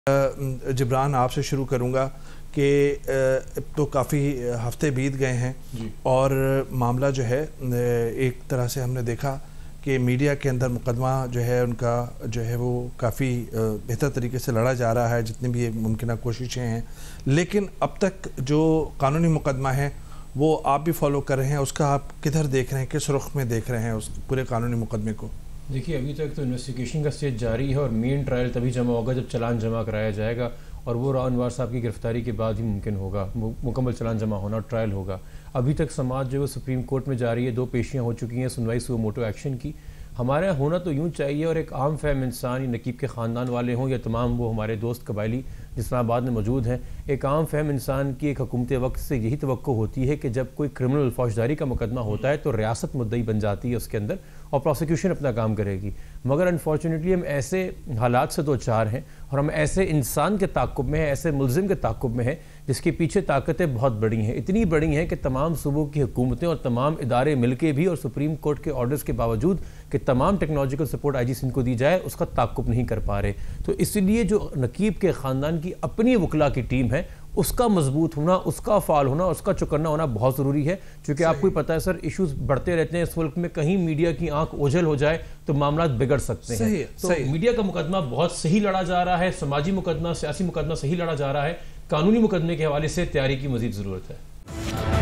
जिब्रान, आपसे शुरू करूँगा कि तो काफ़ी हफ्ते बीत गए हैं और मामला जो है एक तरह से हमने देखा कि मीडिया के अंदर मुकदमा जो है उनका जो है वो काफ़ी बेहतर तरीके से लड़ा जा रहा है, जितनी भी मुमकिन कोशिशें हैं, लेकिन अब तक जो कानूनी मुकदमा है वो आप भी फॉलो कर रहे हैं, उसका आप किधर देख रहे हैं, किस रुख में देख रहे हैं उस पूरे कानूनी मुकदमे को? देखिए, अभी तक तो इन्वेस्टिगेशन का स्टेज जारी है और मेन ट्रायल तभी जमा होगा जब चालान जमा कराया जाएगा और वो अनवर साहब की गिरफ्तारी के बाद ही मुमकिन होगा मुकम्मल चालान जमा होना और ट्रायल होगा। अभी तक समाज जो है सुप्रीम कोर्ट में जा रही है, 2 पेशियाँ हो चुकी हैं सुनवाई सुओ मोटो एक्शन की। हमारे यहाँ होना तो यूँ चाहिए और एक आम फहम इंसान, नकीब के ख़ानदान वाले हों या तमाम वो हमारे दोस्त कबायली इस्लामाबाद में मौजूद हैं, एक आम फहम इंसान की एक हुकूमत वक्त से यही तवक्को होती है कि जब कोई क्रिमिनल फौजदारी का मुकदमा होता है तो रियासत मुद्दई बन जाती है उसके अंदर और प्रोसिक्यूशन अपना काम करेगी। मगर अनफॉर्चुनेटली हम ऐसे हालात से 2-4 हैं और हम ऐसे इंसान के ताक़ुब में हैं, ऐसे मुल्ज़िम के ताक़ुब में हैं जिसके पीछे ताकतें बहुत बड़ी हैं, इतनी बड़ी हैं कि तमाम सूबों की हुकूमतें और तमाम इदारे मिलके भी और सुप्रीम कोर्ट के ऑर्डर्स के बावजूद कि तमाम टेक्नोलॉजिकल सपोर्ट आईजी सिंध को दी जाए उसका ताक़ुब नहीं कर पा रहे। तो इसलिए जो नकीब के ख़ानदान की अपनी वकला की टीम है उसका मजबूत होना, उसका फाल होना, उसका चौकन्ना होना बहुत ज़रूरी है, क्योंकि आपको ही पता है सर, इश्यूज बढ़ते रहते हैं इस मुल्क में, कहीं मीडिया की आंख ओझल हो जाए तो मामला बिगड़ सकते हैं। तो मीडिया का मुकदमा बहुत सही लड़ा जा रहा है, समाजी मुकदमा, सियासी मुकदमा सही लड़ा जा रहा है, कानूनी मुकदमे के हवाले से तैयारी की मजीद ज़रूरत है।